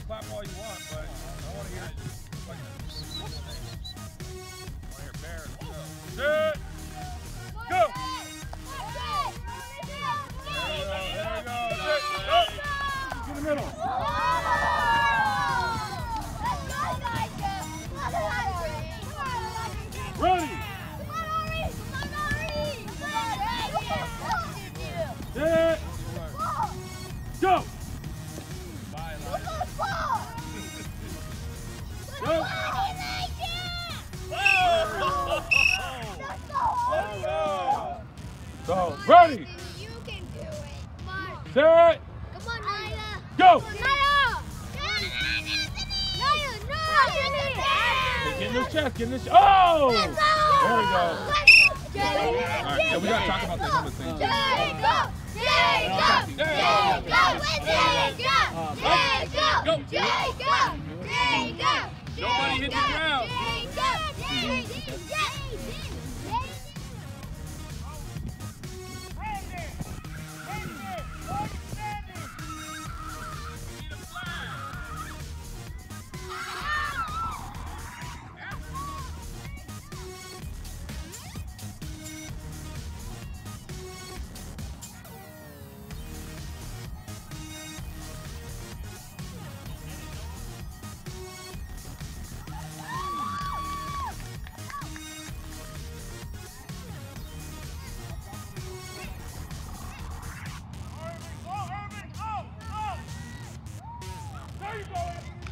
clap all you want, but I want to hear it like this. I want to hear bear. Sit. Go. There we go. Sit. Go. In the middle. Ready. Sit. Go. Go. So, ready. You can do it. Come on. Set. Come on, Naya. Go. Naya. Get in this chest. Get in this. Oh! There we go. All right, yeah, we gotta talk about this other thing. Nobody hit the ground. There you go, Anthony.